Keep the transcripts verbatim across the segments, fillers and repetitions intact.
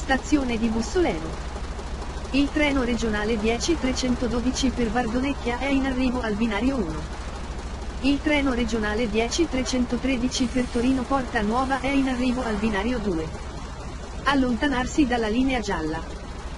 Stazione di Bussoleno. Il treno regionale dieci trecentododici per Bardonecchia è in arrivo al binario uno. Il treno regionale dieci trecentotredici per Torino Porta Nuova è in arrivo al binario due. Allontanarsi dalla linea gialla.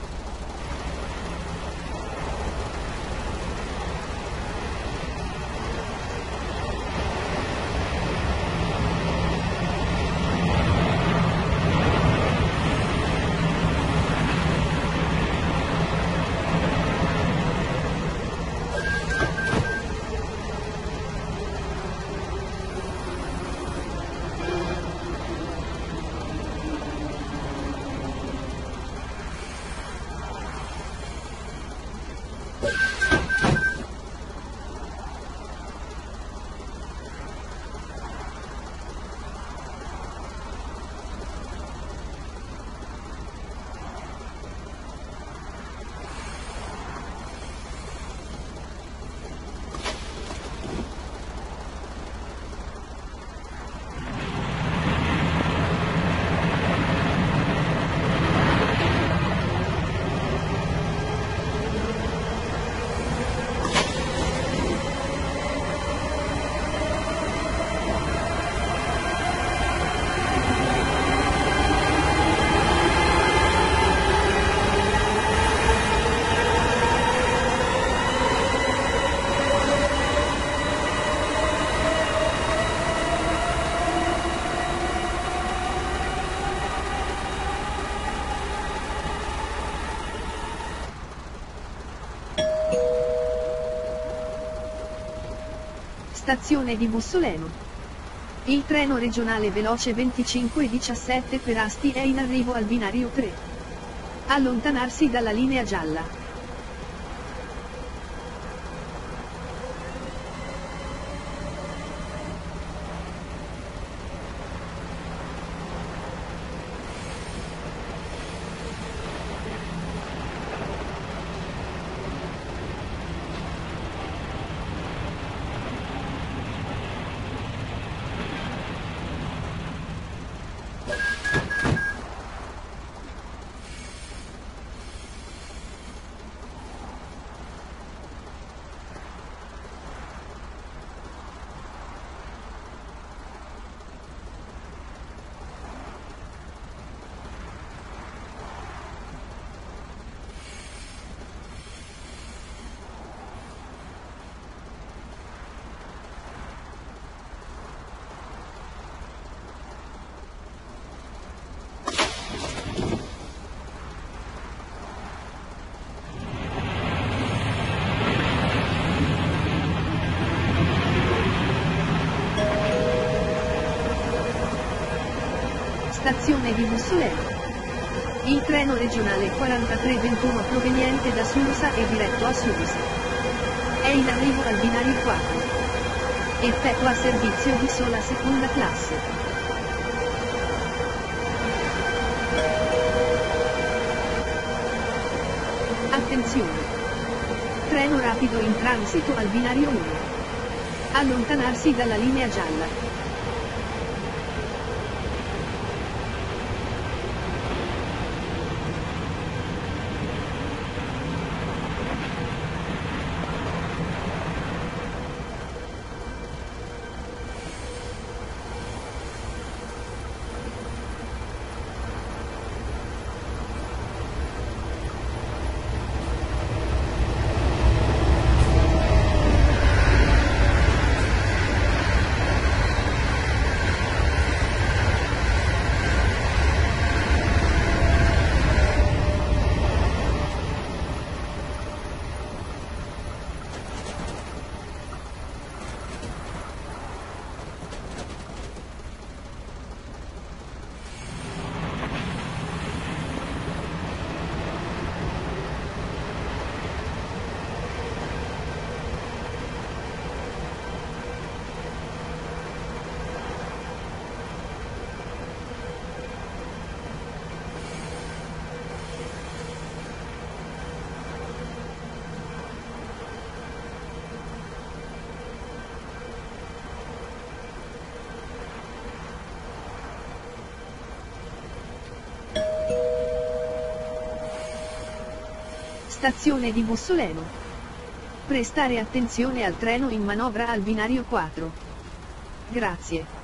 Stazione di Bussoleno. Il treno regionale veloce venticinque diciassette per Asti è in arrivo al binario tre. Allontanarsi dalla linea gialla. Stazione di Bussoleno. Il treno regionale quarantatré ventuno proveniente da Susa e diretto a Susa è in arrivo al binario quattro. Effettua servizio di sola seconda classe. Attenzione! Treno rapido in transito al binario uno. Allontanarsi dalla linea gialla. Stazione di Bussoleno. Prestare attenzione al treno in manovra al binario quattro. Grazie.